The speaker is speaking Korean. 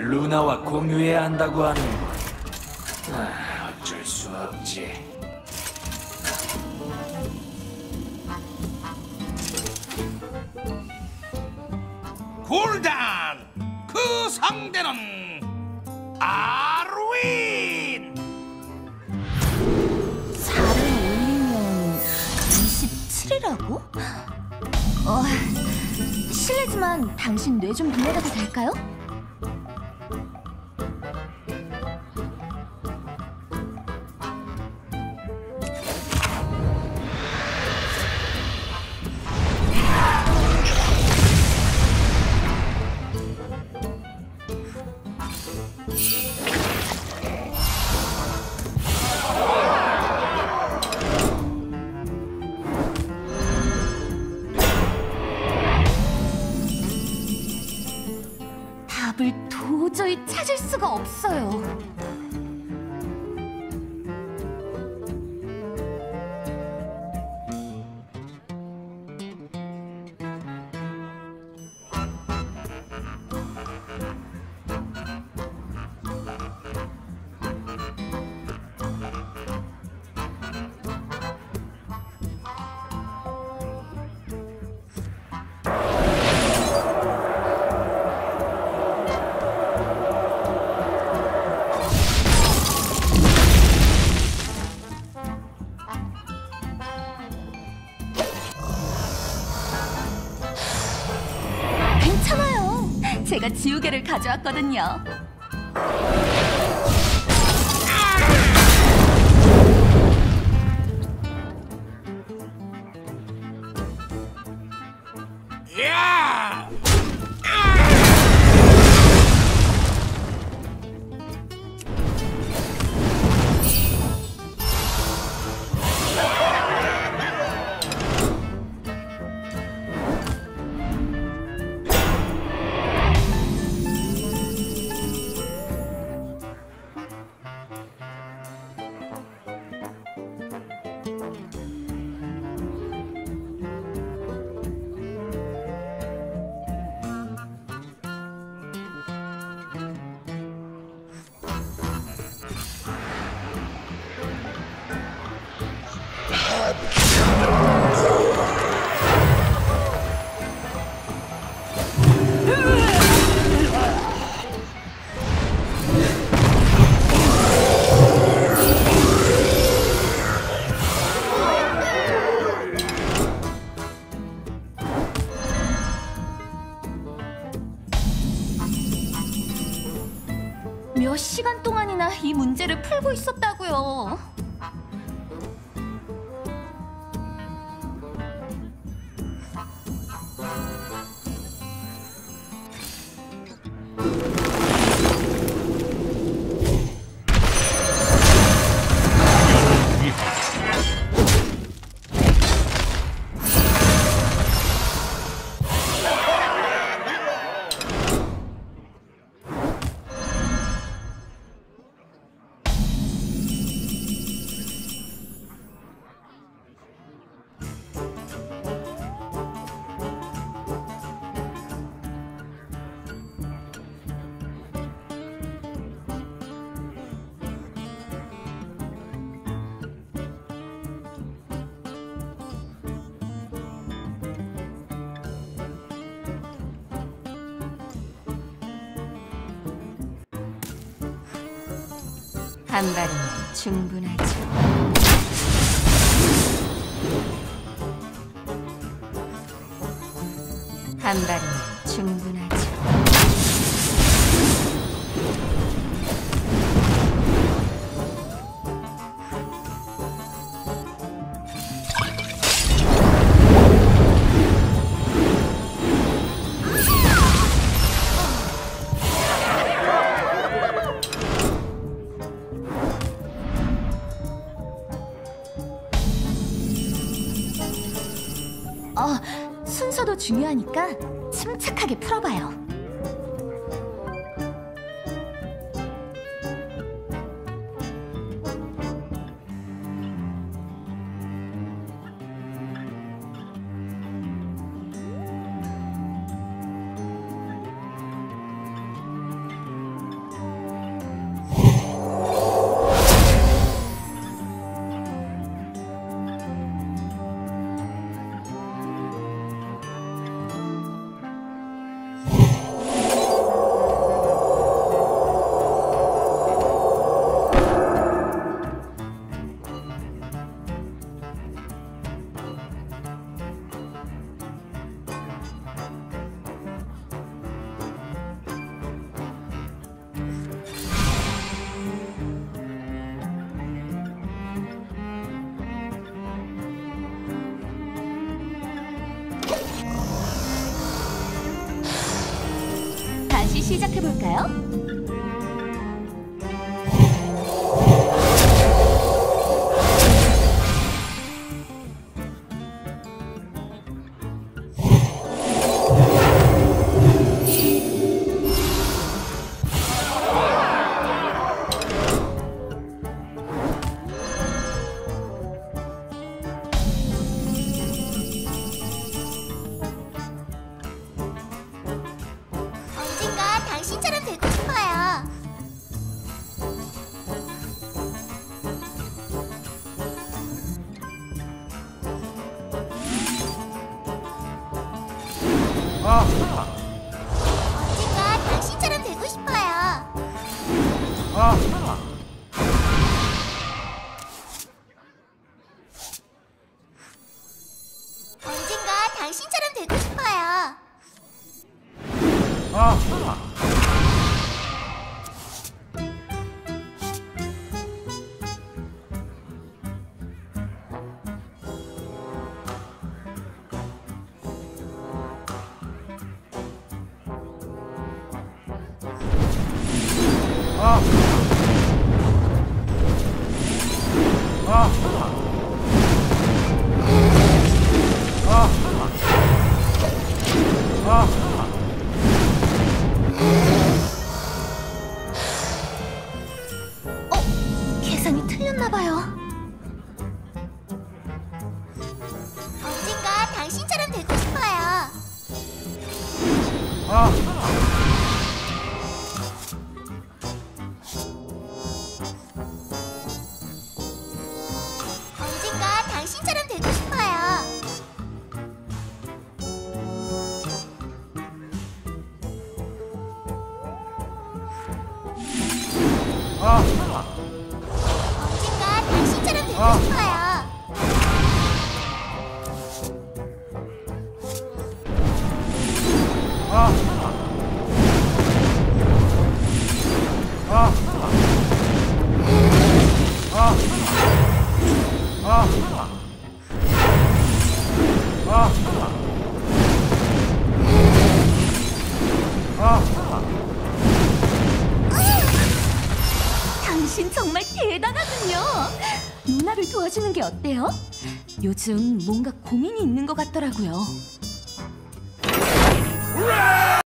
루나와 공유해야 한다고 하는군. 어쩔 수 없지. 굴단! 그 상대는 아르윈! 4를 올리면 27이라고? 실례지만 당신 뇌 좀 빌려가도 될까요? 답을 도저히 찾을 수가 없어요. 괜찮아요. 제가 지우개를 가져왔거든요. 야! 몇 시간 동안이나 이 문제를 풀고 있었다고요. 한 발이면 충분하죠. 한 발이면 충분하죠. 순서도 중요하니까 침착하게 풀어봐요. 시작해볼까요? 언젠가 당신처럼 되고 싶어요. 아하. 언젠가 당신처럼 되고 싶어요. 아하. 언젠가 당신처럼 되고 싶어요. 아하. 계산이 틀렸나봐요. 언젠가 당신처럼 되고 싶어요. 언젠가 당신처럼 되고 싶어요. 언젠가 당신처럼 되고 싶어요. 당신 정말 대단하군요. 누나를 도와주는 게 어때요? 요즘 뭔가 고민이 있는 것 같더라고요. 으아!